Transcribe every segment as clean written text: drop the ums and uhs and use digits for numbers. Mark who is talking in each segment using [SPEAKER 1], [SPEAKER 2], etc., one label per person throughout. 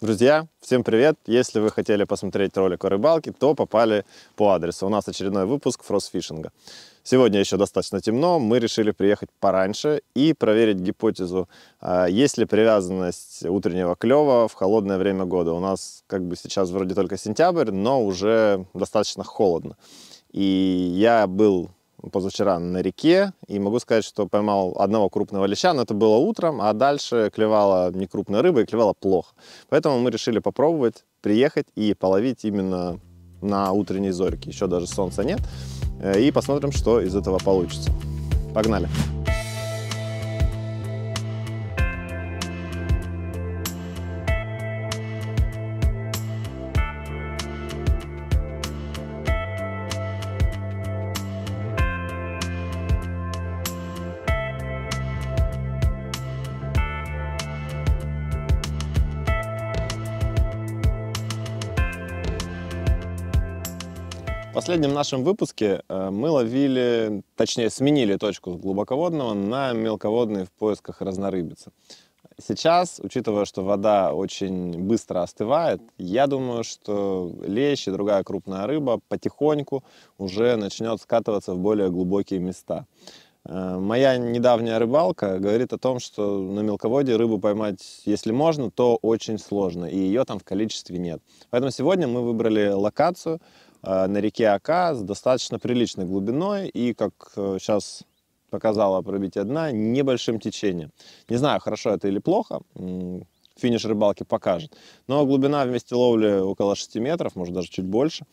[SPEAKER 1] Друзья, всем привет! Если вы хотели посмотреть ролик о рыбалке, то попали по адресу. У нас очередной выпуск фростфишинга. Сегодня еще достаточно темно, мы решили приехать пораньше и проверить гипотезу, есть ли привязанность утреннего клёва в холодное время года. У нас как бы сейчас вроде только сентябрь, но уже достаточно холодно. И я был позавчера на реке, и могу сказать, что поймал одного крупного леща, но это было утром, а дальше клевала не крупная рыба и клевала плохо. Поэтому мы решили попробовать приехать и половить именно на утренней зорьке. Еще даже солнца нет. И посмотрим, что из этого получится. Погнали! В последнем нашем выпуске мы ловили, точнее сменили точку с глубоководного на мелководный в поисках разнорыбицы. Сейчас, учитывая, что вода очень быстро остывает, я думаю, что лещ и другая крупная рыба потихоньку уже начнет скатываться в более глубокие места. Моя недавняя рыбалка говорит о том, что на мелководье рыбу поймать, если можно, то очень сложно, и ее там в количестве нет. Поэтому сегодня мы выбрали локацию на реке Ока с достаточно приличной глубиной и, как сейчас показало пробитие дна, небольшим течением. Не знаю, хорошо это или плохо, финиш рыбалки покажет, но глубина вместе ловли около 6 метров, может даже чуть больше.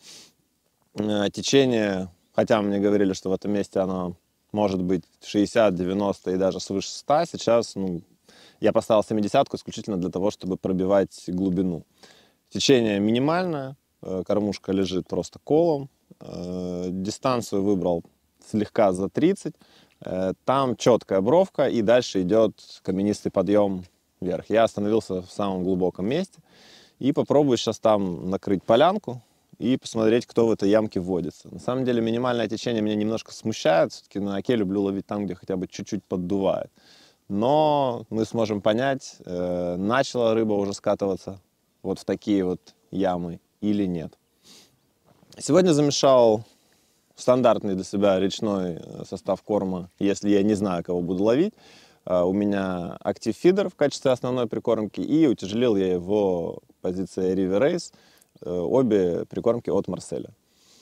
[SPEAKER 1] Течение, хотя мне говорили, что в этом месте оно может быть 60, 90 и даже свыше 100, сейчас я поставил 70-ку исключительно для того, чтобы пробивать глубину. Течение минимальное. Кормушка лежит просто колом. Дистанцию выбрал слегка за 30. Там четкая бровка, и дальше идет каменистый подъем вверх. Я остановился в самом глубоком месте и попробую сейчас там накрыть полянку и посмотреть, кто в этой ямке вводится. На самом деле минимальное течение меня немножко смущает. Все-таки на Оке люблю ловить там, где хотя бы чуть-чуть поддувает. Но мы сможем понять, начала рыба уже скатываться вот в такие вот ямы или нет. Сегодня замешал стандартный для себя речной состав корма, если я не знаю, кого буду ловить. У меня Active Feeder в качестве основной прикормки, и утяжелил я его позицией River Race, обе прикормки от Марселя.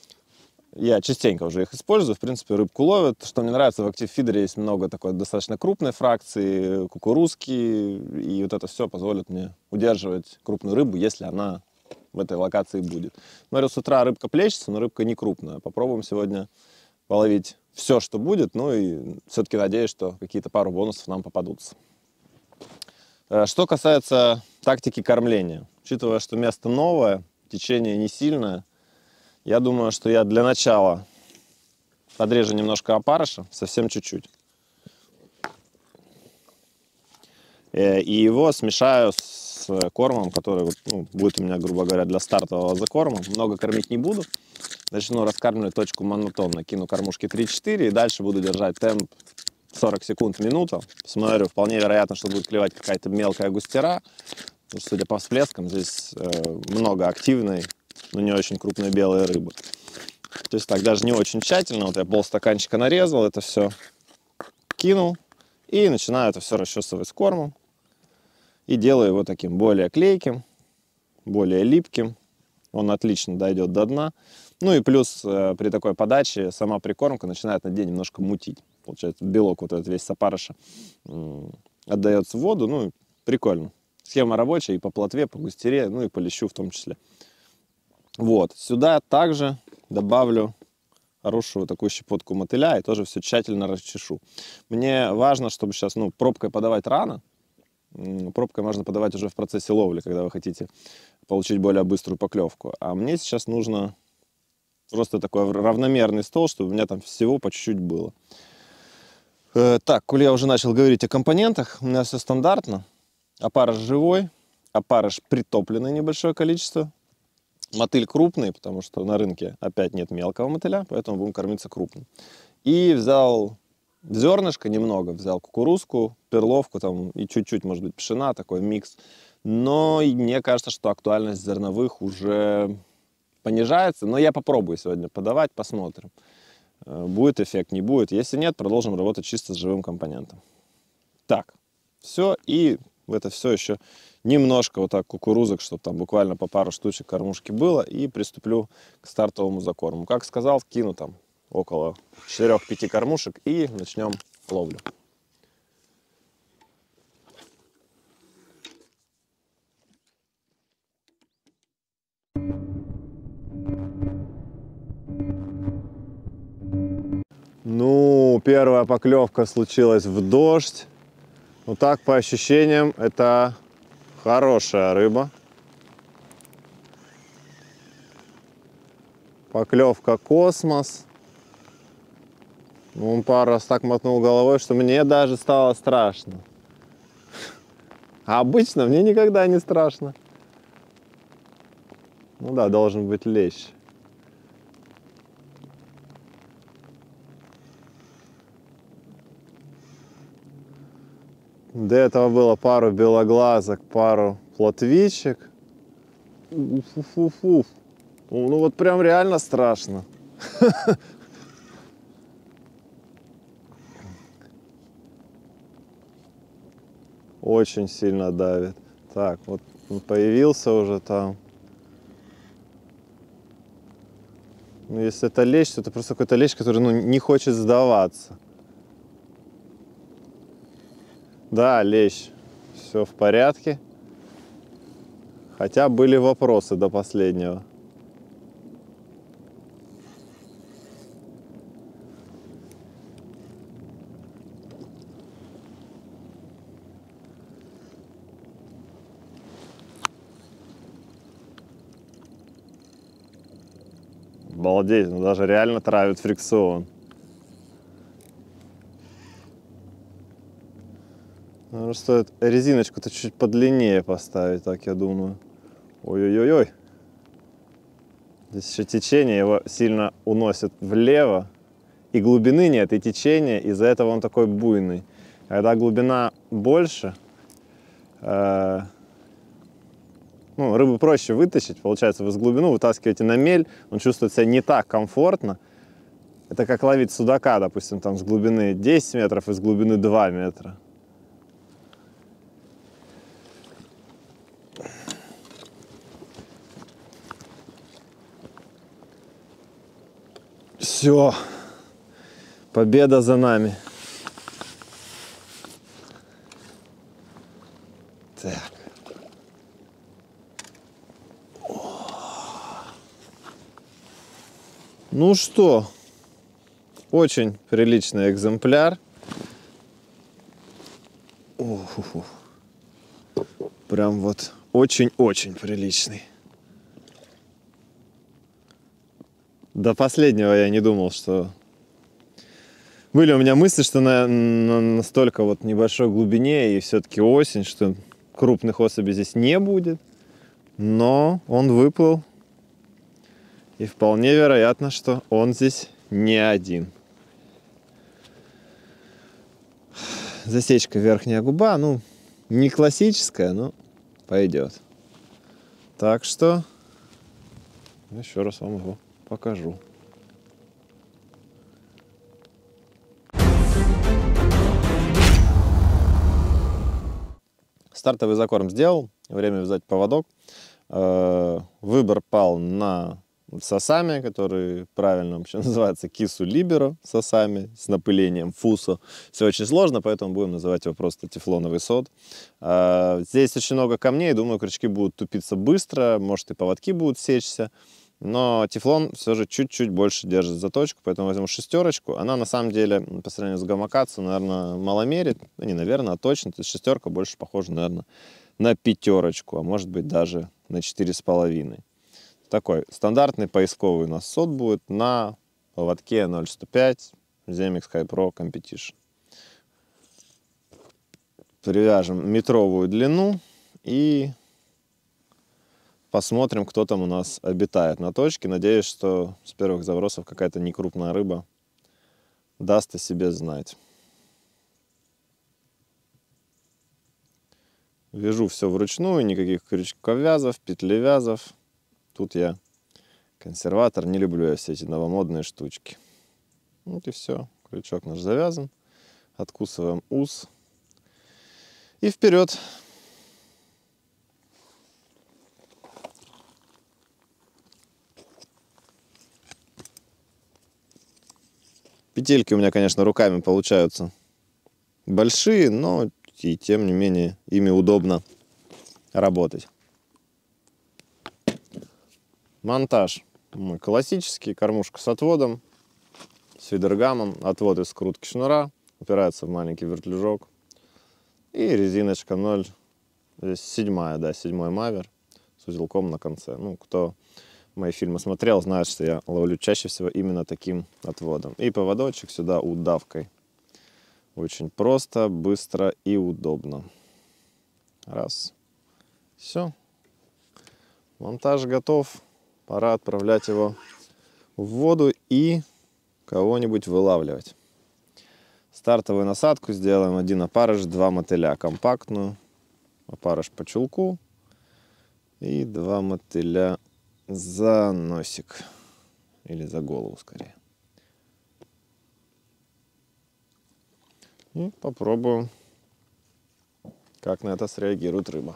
[SPEAKER 1] Я частенько уже их использую, в принципе, рыбку ловят. Что мне нравится, в Active Feeder есть много такой достаточно крупной фракции, кукурузки, и вот это все позволит мне удерживать крупную рыбу, если она в этой локации будет. Смотрю, с утра рыбка плещется, но рыбка не крупная. Попробуем сегодня половить все, что будет. Ну и все-таки надеюсь, что какие-то пару бонусов нам попадутся. Что касается тактики кормления. Учитывая, что место новое, течение не сильное, я думаю, что я для начала подрежу немножко опарыша, совсем чуть-чуть. И его смешаю с кормом, который будет у меня, грубо говоря, для стартового закорма. Много кормить не буду. Начну раскармливать точку монотонно. Кину кормушки 3-4 и дальше буду держать темп 40 секунд в минуту. Смотрю, вполне вероятно, что будет клевать какая-то мелкая густера. Судя по всплескам, здесь много активной, но не очень крупной белой рыбы. То есть так, даже не очень тщательно. Вот я полстаканчика нарезал, это все кинул и начинаю это все расчесывать с кормом. И делаю его таким более клейким, более липким. Он отлично дойдет до дна. Ну и плюс при такой подаче сама прикормка начинает на дне немножко мутить. Получается, белок вот этот весь с опарыша отдается в воду. Ну, прикольно. Схема рабочая и по плотве, по густере, ну и по лещу в том числе. Вот. Сюда также добавлю хорошую такую щепотку мотыля и тоже все тщательно расчешу. Мне важно, чтобы сейчас, пробкой подавать рано. Пробкой можно подавать уже в процессе ловли, когда вы хотите получить более быструю поклевку. А мне сейчас нужно просто такой равномерный стол, чтобы у меня там всего по чуть-чуть было. Так, коль я уже начал говорить о компонентах, у меня все стандартно. Опарыш живой, опарыш притопленный небольшое количество. Мотыль крупный, потому что на рынке опять нет мелкого мотыля, поэтому будем кормиться крупным. И взял зернышко немного, взял кукурузку, перловку там и чуть-чуть, может быть, пшена, такой микс. Но и мне кажется, что актуальность зерновых уже понижается. Но я попробую сегодня подавать, посмотрим. Будет эффект, не будет. Если нет, продолжим работать чисто с живым компонентом. Так, все. И в это все еще немножко вот так кукурузок, чтобы там буквально по пару штучек кормушки было. И приступлю к стартовому закорму. Как сказал, кину там около 4-5 кормушек и начнем ловлю. Ну, первая поклевка случилась в дождь. Ну так, по ощущениям, это хорошая рыба. Поклевка космос. Ну, он пару раз так мотнул головой, что мне даже стало страшно. А обычно мне никогда не страшно. Ну да, должен быть лещ. До этого было пару белоглазок, пару плотвичек. Уф-уф-уф. Ну вот прям реально страшно. Очень сильно давит. Так, вот он появился уже там. Ну, если это лещ, то это просто какой-то лещ, который не хочет сдаваться. Да, лещ. Все в порядке. Хотя были вопросы до последнего. Обалдеть, ну даже реально травит фрикцион. Наверное, стоит резиночку-то чуть подлиннее поставить, так я думаю. Ой-ой-ой-ой. Здесь еще течение его сильно уносит влево. И глубины нет, и течения, из-за этого он такой буйный. Когда глубина больше, ну, рыбу проще вытащить. Получается, вы с глубину вытаскиваете на мель, он чувствует себя не так комфортно. Это как ловить судака, допустим, там с глубины 10 метров и с глубины 2 метра. Все, победа за нами. Так. Ну что, очень приличный экземпляр. Ух-ух-ух. Прям вот очень-очень приличный. До последнего я не думал, что... Были у меня мысли, что на настолько вот небольшой глубине и все-таки осень, что крупных особей здесь не будет. Но он выплыл. И вполне вероятно, что он здесь не один. Засечка верхняя губа, ну, не классическая, но пойдет. Так что еще раз вам его покажу. Стартовый закорм сделал, время взять поводок. Выбор пал на сосами, который правильно вообще называется кису либеро сосами с напылением фусо. Все очень сложно, поэтому будем называть его просто тефлоновый сот. Здесь очень много камней, думаю, крючки будут тупиться быстро, может и поводки будут сечься. Но тефлон все же чуть-чуть больше держит заточку, поэтому возьму шестерочку. Она на самом деле по сравнению с гамакацу, наверное, мало мерит. Ну, не наверное, а точно. То есть шестерка больше похожа, наверное, на пятерочку, а может быть даже на 4,5. Такой стандартный поисковый у нас сот будет на поводке 0,105 Zemix High Pro Competition. Привяжем метровую длину и посмотрим, кто там у нас обитает на точке. Надеюсь, что с первых забросов какая-то некрупная рыба даст о себе знать. Вяжу все вручную, никаких крючковязов, петлевязов. Тут я консерватор, не люблю я все эти новомодные штучки. Вот и все. Крючок наш завязан. Откусываем ус. И вперед. Петельки у меня, конечно, руками получаются большие, но и тем не менее ими удобно работать. Монтаж мой классический. Кормушка с отводом, с фидергамом. Отвод из скрутки шнура. Упирается в маленький вертлюжок. И резиночка 0. Здесь 7-я, да, 7-й мавер с узелком на конце. Ну, кто мои фильмы смотрел, знает, что я ловлю чаще всего именно таким отводом. И поводочек сюда удавкой. Очень просто, быстро и удобно. Раз. Все. Монтаж готов. Пора отправлять его в воду и кого-нибудь вылавливать. Стартовую насадку сделаем: 1 опарыш, 2 мотыля. Компактную. Опарыш по чулку. И 2 мотыля за носик. Или за голову скорее. И попробуем, как на это среагирует рыба.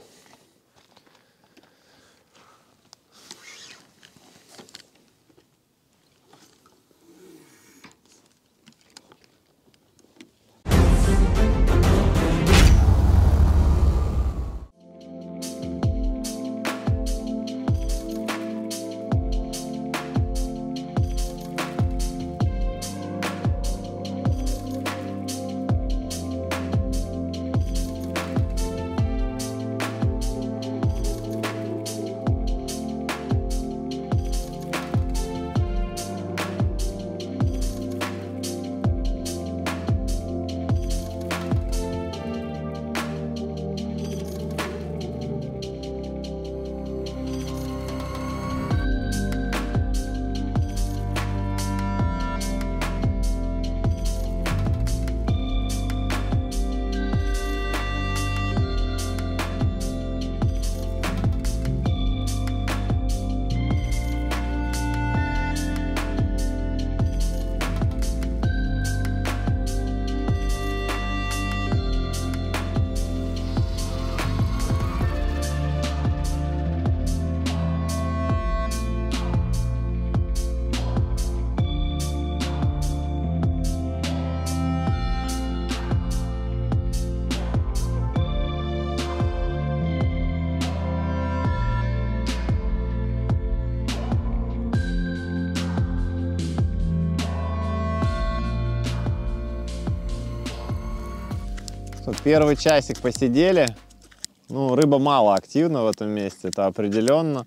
[SPEAKER 1] Первый часик посидели. Ну, рыба мало активна в этом месте, это определенно.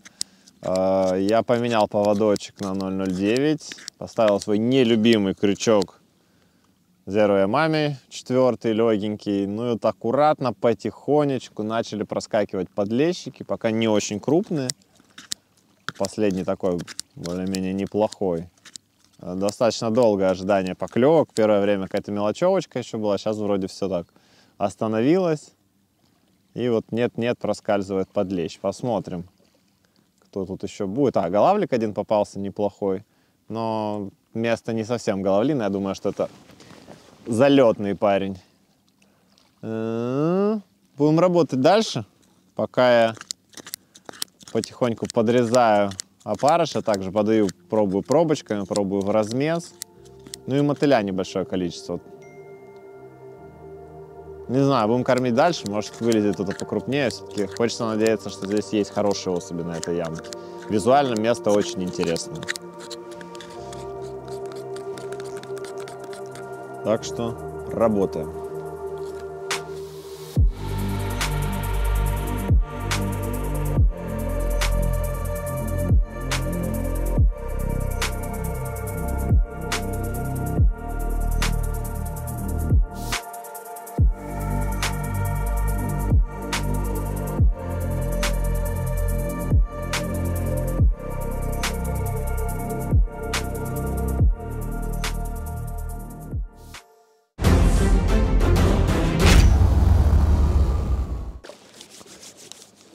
[SPEAKER 1] Я поменял поводочек на 0,09. Поставил свой нелюбимый крючок Zero Yamami, 4-й, легенький. Ну и вот аккуратно, потихонечку начали проскакивать подлещики, пока не очень крупные. Последний такой более-менее неплохой. Достаточно долгое ожидание поклевок. Первое время какая-то мелочевочка еще была, сейчас вроде все так остановилось. И вот нет-нет, проскальзывает подлещ. Посмотрим, кто тут еще будет. Голавлик один попался неплохой, но место не совсем головлиное. Я думаю, что это залетный парень. Будем работать дальше, пока я потихоньку подрезаю опарыша. Также подаю, пробую пробочками, пробую в размес. Ну и мотыля небольшое количество. Не знаю, будем кормить дальше, может вылезет кто-то покрупнее. Все-таки хочется надеяться, что здесь есть хорошие особи на этой ямке. Визуально место очень интересное. Так что работаем.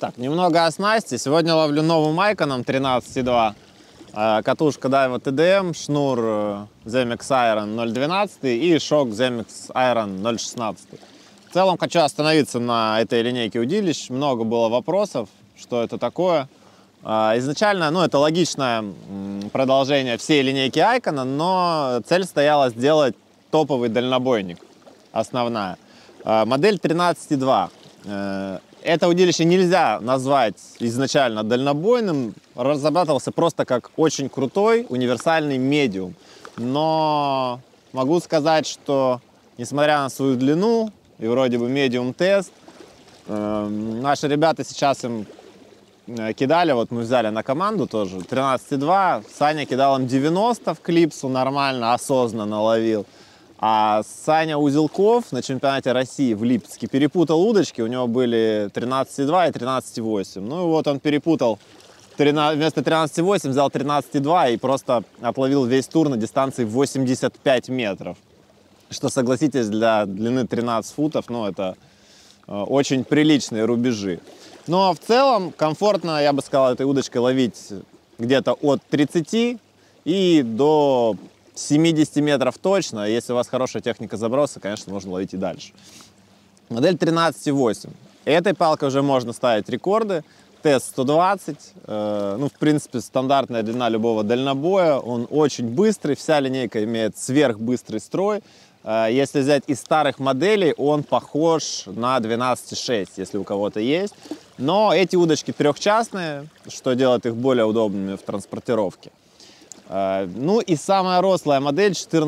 [SPEAKER 1] Так, немного о снасти. Сегодня ловлю новым Айконом 13,2. Катушка Daiwa TDM, шнур Zemix Iron 0.12 и шок Zemix Iron 0.16. В целом хочу остановиться на этой линейке удилищ. Много было вопросов, что это такое. Изначально, это логичное продолжение всей линейки Айкона, но цель стояла сделать топовый дальнобойник, основная. Модель 13,2. Это удилище нельзя назвать изначально дальнобойным, разрабатывался просто как очень крутой универсальный медиум. Но могу сказать, что несмотря на свою длину и вроде бы медиум тест, наши ребята сейчас им кидали, вот мы взяли на команду тоже 13,2, Саня кидал им 90 в клипсу, нормально, осознанно ловил. А Саня Узелков на чемпионате России в Липецке перепутал удочки, у него были 13,2 и 13,8. Ну и вот он перепутал, вместо 13,8 взял 13,2 и просто отловил весь тур на дистанции 85 метров. Что, согласитесь, для длины 13 футов, это очень приличные рубежи. Но в целом комфортно, я бы сказал, этой удочкой ловить где-то от 30 и до 70 метров точно. Если у вас хорошая техника заброса, конечно, можно ловить и дальше. Модель 13,8. Этой палкой уже можно ставить рекорды. Тест 120. В принципе, стандартная длина любого дальнобоя. Он очень быстрый. Вся линейка имеет сверхбыстрый строй. Если взять из старых моделей, он похож на 12,6, если у кого-то есть. Но эти удочки трехчастные, что делает их более удобными в транспортировке. И самая рослая модель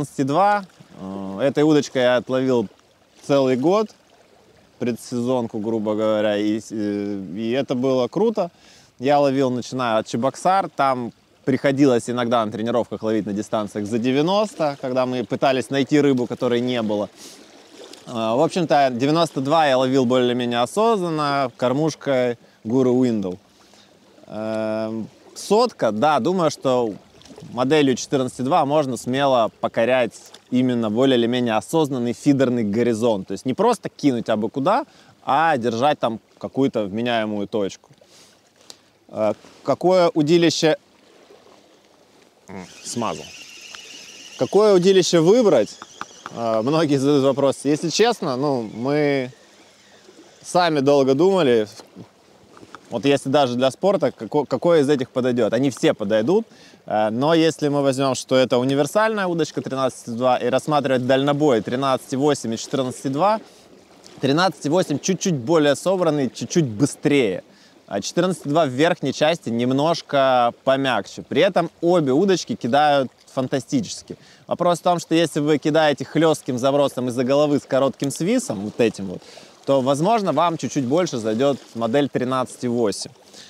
[SPEAKER 1] 14,2. Этой удочкой я отловил целый год, предсезонку, грубо говоря, и это было круто. Я ловил, начиная от Чебоксар, там приходилось иногда на тренировках ловить на дистанциях за 90, когда мы пытались найти рыбу, которой не было. В общем-то, 92 я ловил более-менее осознанно, кормушкой Guru Window. Сотка, да, думаю, что моделью 14,2 можно смело покорять именно более или менее осознанный фидерный горизонт. То есть не просто кинуть абы куда, а держать там какую-то вменяемую точку. Какое удилище... Смазал. Какое удилище выбрать? Многие задают вопрос. Если честно, мы сами долго думали, вот если даже для спорта, какой из этих подойдет. Они все подойдут, но если мы возьмем, что это универсальная удочка 13,2 и рассматривать дальнобой 13,8 и 14,2, 13,8 чуть-чуть более собранный, чуть-чуть быстрее. А 14,2 в верхней части немножко помягче. При этом обе удочки кидают фантастически. Вопрос в том, что если вы кидаете хлестким забросом из-за головы с коротким свисом, вот этим вот, то, возможно, вам чуть-чуть больше зайдет модель 13,8.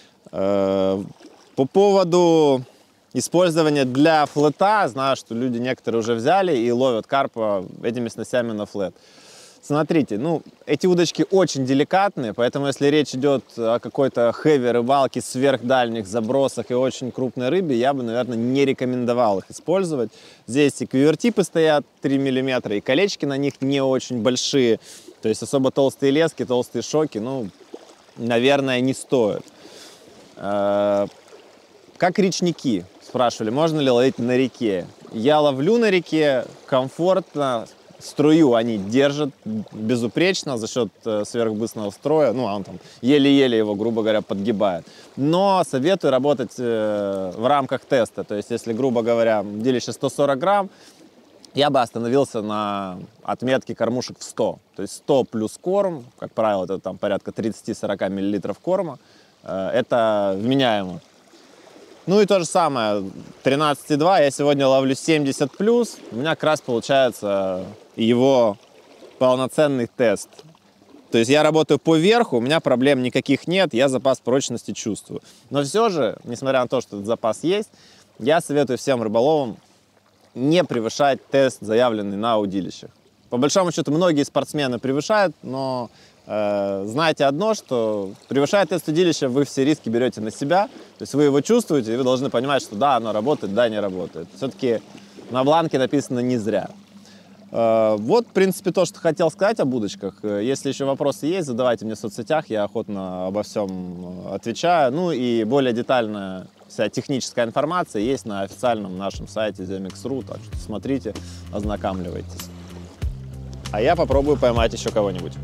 [SPEAKER 1] По поводу использования для флета, знаю, что люди некоторые уже взяли и ловят карпа этими снастями на флет. Смотрите, эти удочки очень деликатные, поэтому если речь идет о какой-то хэви рыбалке, сверхдальних забросах и очень крупной рыбе, я бы, наверное, не рекомендовал их использовать. Здесь и квивертипы стоят 3 мм, и колечки на них не очень большие, то есть особо толстые лески, толстые шоки, наверное, не стоит. Как речники, спрашивали, можно ли ловить на реке. Я ловлю на реке комфортно. Струю они держат безупречно за счет сверхбыстрого строя. Он там еле-еле его, грубо говоря, подгибает. Но советую работать в рамках теста. То есть, если, грубо говоря, удилище 140 грамм, я бы остановился на отметке кормушек в 100. То есть 100 плюс корм, как правило, это там порядка 30-40 миллилитров корма. Это вменяемо. И то же самое, 13,2, я сегодня ловлю 70+, у меня как раз получается его полноценный тест. То есть я работаю по верху, у меня проблем никаких нет, я запас прочности чувствую. Но все же, несмотря на то, что этот запас есть, я советую всем рыболовам не превышать тест, заявленный на удилищах. По большому счету, многие спортсмены превышают, но знайте одно, что превышая тест удилища, вы все риски берете на себя. То есть вы его чувствуете, и вы должны понимать, что да, оно работает, да, не работает. Все-таки на бланке написано не зря. Вот, в принципе, то, что хотел сказать об удочках. Если еще вопросы есть, задавайте мне в соцсетях, я охотно обо всем отвечаю. Ну и более детальная вся техническая информация есть на официальном нашем сайте zemix.ru, так что смотрите, ознакомливайтесь. А я попробую поймать еще кого-нибудь.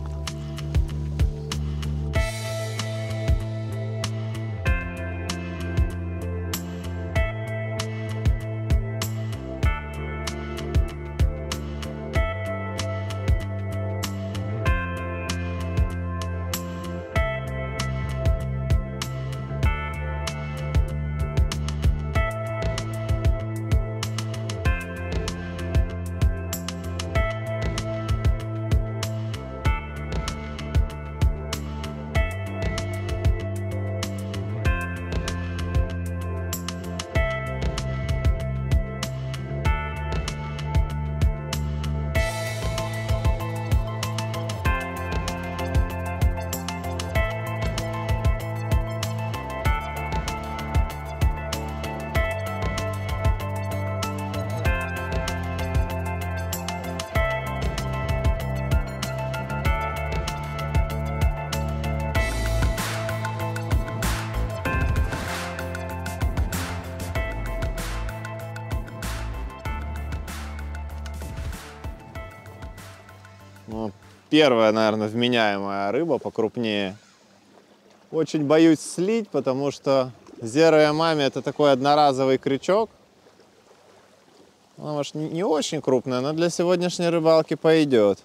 [SPEAKER 1] Ну, первая, наверное, вменяемая рыба покрупнее. Очень боюсь слить, потому что Zero Yamame это такой одноразовый крючок. Она, может, не очень крупная, но для сегодняшней рыбалки пойдет.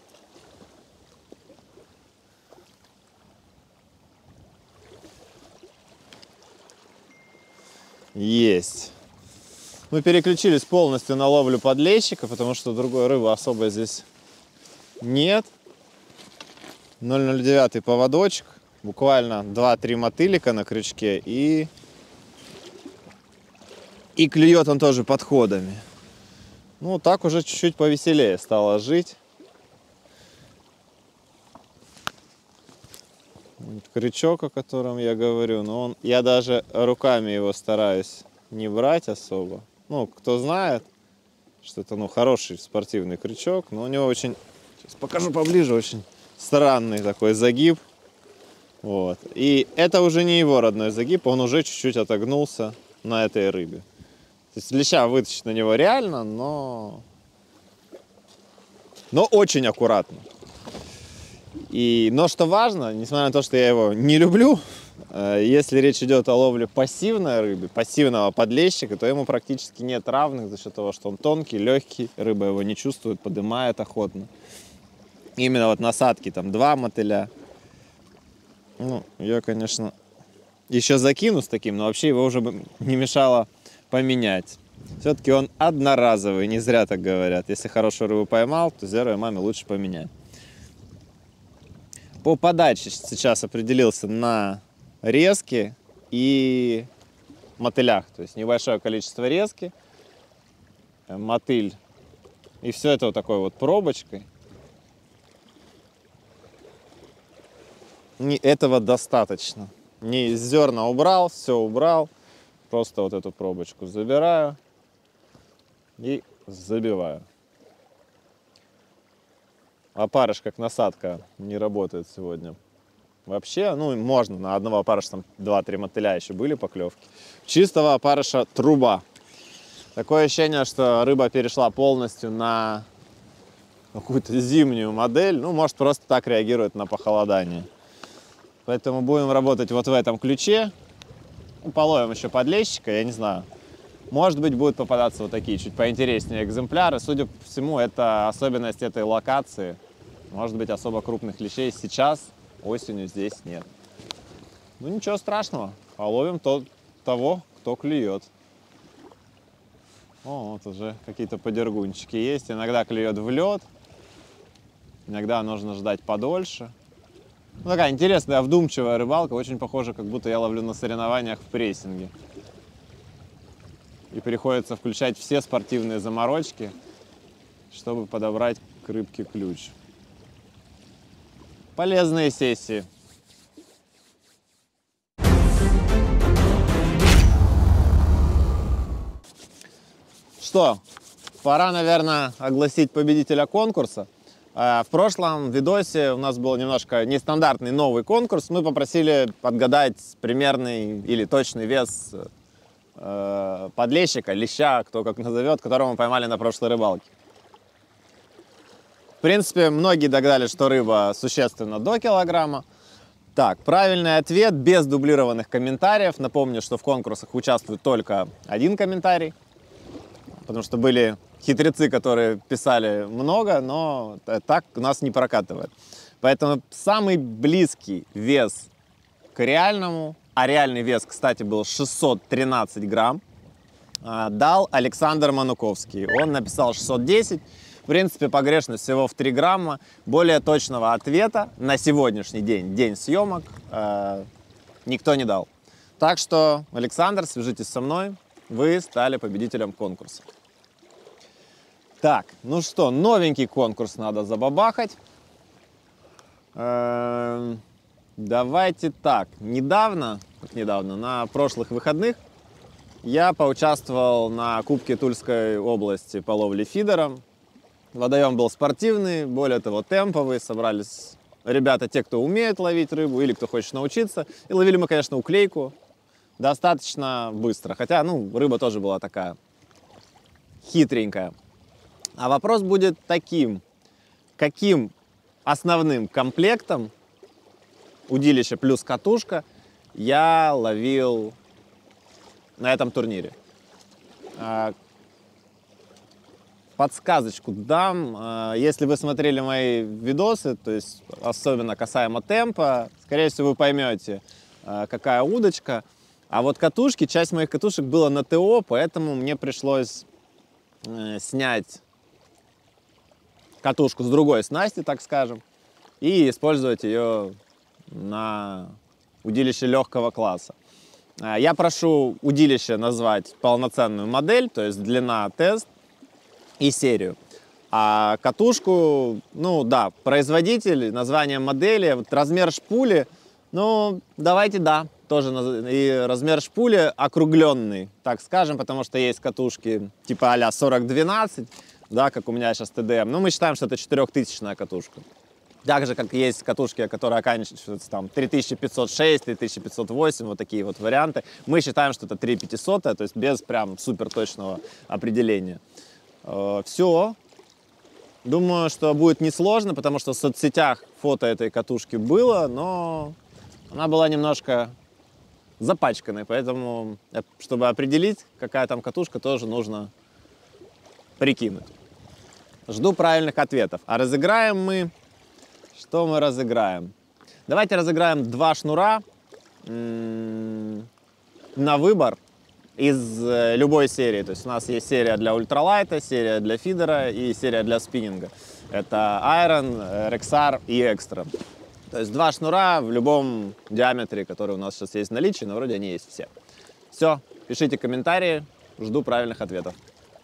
[SPEAKER 1] Есть. Мы переключились полностью на ловлю подлещика, потому что другой рыбы особо здесь нет. 0,09 поводочек. Буквально 2-3 мотылика на крючке. И клюет он тоже подходами. Ну, так уже чуть-чуть повеселее стало жить. Крючок, о котором я говорю, но я даже руками его стараюсь не брать особо. Ну, кто знает, что это, хороший спортивный крючок, но у него очень, сейчас покажу поближе, очень странный такой загиб. Вот. И это уже не его родной загиб, он уже чуть-чуть отогнулся на этой рыбе. То есть леща вытащить на него реально, но очень аккуратно. Но что важно, несмотря на то, что я его не люблю, если речь идет о ловле пассивной рыбы, пассивного подлещика, то ему практически нет равных за счет того, что он тонкий, легкий, рыба его не чувствует, поднимает охотно. Именно вот насадки, там 2 мотыля. Ну, я, конечно, еще закину с таким, но вообще его уже бы не мешало поменять. Все-таки он одноразовый, не зря так говорят. Если хорошую рыбу поймал, то Zero Yamame лучше поменять. По подаче сейчас определился на резке и мотылях. То есть небольшое количество резки, мотыль. И все это вот такой вот пробочкой. Этого достаточно. Не зерна убрал, все убрал. Просто вот эту пробочку забираю и забиваю. Опарыш как насадка не работает сегодня. Вообще, можно на одного опарыша, там 2-3 мотыля еще были поклевки. Чистого опарыша труба. Такое ощущение, что рыба перешла полностью на какую-то зимнюю модель. Может, просто так реагирует на похолодание. Поэтому будем работать вот в этом ключе. Половим еще подлещика, я не знаю. Может быть, будут попадаться вот такие чуть поинтереснее экземпляры. Судя по всему, это особенность этой локации. Может быть, особо крупных лещей сейчас, осенью, здесь нет. Ничего страшного. Половим того, кто клюет. Вот уже какие-то подергунчики есть. Иногда клюет в лед. Иногда нужно ждать подольше. Такая интересная, вдумчивая рыбалка. Очень похоже, как будто я ловлю на соревнованиях в прессинге. И приходится включать все спортивные заморочки, чтобы подобрать к рыбке ключ. Полезные сессии. Что, пора, наверное, огласить победителя конкурса. В прошлом видосе у нас был немножко нестандартный новый конкурс. Мы попросили отгадать примерный или точный вес подлещика, леща, кто как назовет, которого мы поймали на прошлой рыбалке. В принципе, многие догадались, что рыба существенно до килограмма. Так, правильный ответ без дублированных комментариев. Напомню, что в конкурсах участвует только один комментарий, потому что были хитрецы, которые писали много, но так у нас не прокатывает. Поэтому самый близкий вес к реальному, а реальный вес, кстати, был 613 грамм, дал Александр Мануковский. Он написал 610. В принципе, погрешность всего в 3 грамма. Более точного ответа на сегодняшний день, день съемок, никто не дал. Так что, Александр, свяжитесь со мной. Вы стали победителем конкурса. Так, ну что, новенький конкурс надо забабахать. Давайте так. Недавно, на прошлых выходных, я поучаствовал на Кубке Тульской области по ловле фидером. Водоем был спортивный, более того, темповый. Собрались ребята, те, кто умеет ловить рыбу или кто хочет научиться. И ловили мы, конечно, уклейку достаточно быстро. Хотя, рыба тоже была такая хитренькая. А вопрос будет таким. Каким основным комплектом удилище плюс катушка я ловил на этом турнире? Подсказочку дам. Если вы смотрели мои видосы, то есть особенно касаемо темпа, скорее всего, вы поймете, какая удочка. А вот катушки, часть моих катушек была на ТО, поэтому мне пришлось снять катушку с другой снасти, так скажем, и использовать ее на удилище легкого класса. Я прошу удилище назвать полноценную модель, то есть длина, тест и серию. А катушку, производитель, название модели, вот размер шпули, давайте, тоже и размер шпули округленный, так скажем, потому что есть катушки типа а-ля 40-12, как у меня сейчас ТДМ, мы считаем, что это 4000-я катушка. Так же, как есть катушки, которые оканчиваются там 3506, 3508, вот такие вот варианты. Мы считаем, что это 3500, то есть без прям супер точного определения. Все. Думаю, что будет несложно, потому что в соцсетях фото этой катушки было, но она была немножко запачканной, поэтому, чтобы определить, какая там катушка, тоже нужно прикинуть. Жду правильных ответов. А разыграем мы... Что мы разыграем? Давайте разыграем 2 шнура на выбор из любой серии. То есть у нас есть серия для ультралайта, серия для фидера и серия для спиннинга. Это Iron, Rexar и Extra. То есть 2 шнура в любом диаметре, который у нас сейчас есть в наличии, но вроде они есть все. Все, пишите комментарии, жду правильных ответов.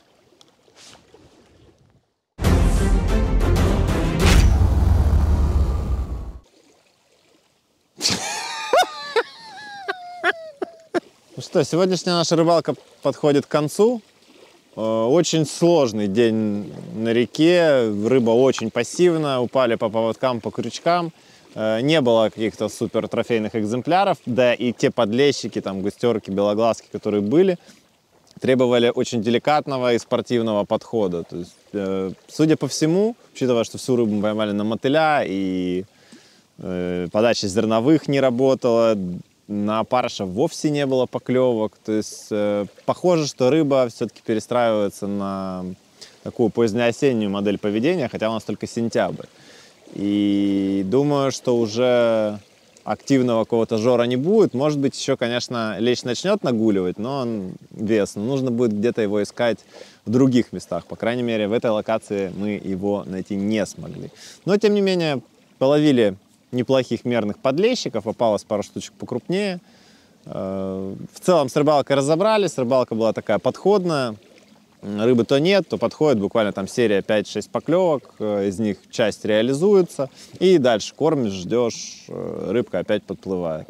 [SPEAKER 1] Ну что, сегодняшняя наша рыбалка подходит к концу. Очень сложный день на реке, рыба очень пассивна, упали по поводкам, по крючкам. Не было каких-то супер трофейных экземпляров, да и те подлещики, там густерки, белоглазки, которые были, требовали очень деликатного и спортивного подхода. То есть, судя по всему, учитывая, что всю рыбу мы поймали на мотыля и подача зерновых не работала, на опарыша вовсе не было поклевок. То есть похоже, что рыба все-таки перестраивается на такую позднеосеннюю модель поведения, хотя у нас только сентябрь. И думаю, что уже активного какого-то жора не будет. Может быть, еще, конечно, лещ начнет нагуливать, но он вес. Но нужно будет где-то его искать в других местах. По крайней мере, в этой локации мы его найти не смогли. Но, тем не менее, половили неплохих мерных подлещиков, попалось пару штучек покрупнее. В целом с рыбалкой разобрались, рыбалка была такая подходная, рыбы то нет, то подходит, буквально там серия 5-6 поклевок, из них часть реализуется, и дальше кормишь, ждешь, рыбка опять подплывает.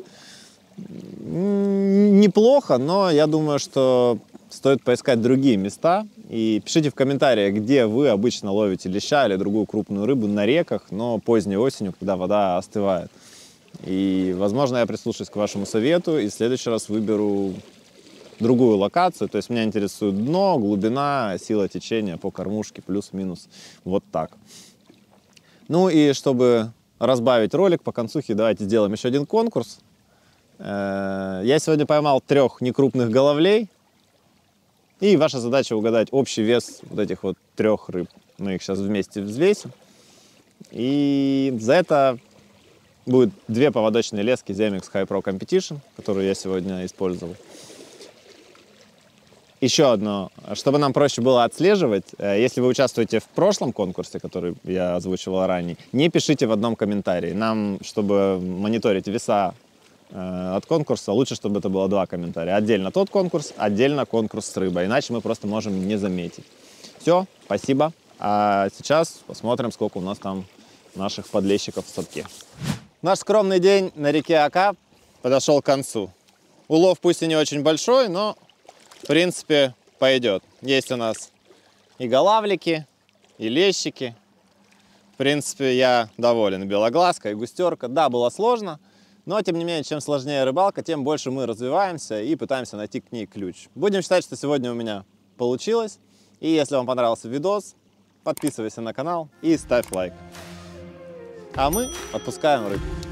[SPEAKER 1] Неплохо, но я думаю, что стоит поискать другие места, И пишите в комментариях, где вы обычно ловите леща или другую крупную рыбу на реках, но поздней осенью, когда вода остывает. И, возможно, я прислушаюсь к вашему совету и в следующий раз выберу другую локацию. То есть меня интересует дно, глубина, сила течения по кормушке, плюс-минус. Вот так. Ну и чтобы разбавить ролик по концухе, давайте сделаем еще один конкурс. Я сегодня поймал 3 некрупных головлей. И ваша задача угадать общий вес вот этих вот 3 рыб. Мы их сейчас вместе взвесим. И за это будет 2 поводочные лески Zemix High Pro Competition, которые я сегодня использовал. Еще одно, чтобы нам проще было отслеживать, если вы участвуете в прошлом конкурсе, который я озвучивал ранее, не пишите в одном комментарии. Нам, чтобы мониторить веса от конкурса, лучше, чтобы это было 2 комментария. Отдельно тот конкурс, отдельно конкурс с рыбой. Иначе мы просто можем не заметить. Все, спасибо. А сейчас посмотрим, сколько у нас там наших подлещиков в садке. Наш скромный день на реке Ока подошел к концу. Улов пусть и не очень большой, но в принципе пойдет. Есть у нас и голавлики, и лещики. В принципе, я доволен. Белоглазка и густерка. Да, было сложно. Но, тем не менее, чем сложнее рыбалка, тем больше мы развиваемся и пытаемся найти к ней ключ. Будем считать, что сегодня у меня получилось. И если вам понравился видос, подписывайся на канал и ставь лайк. А мы отпускаем рыбу.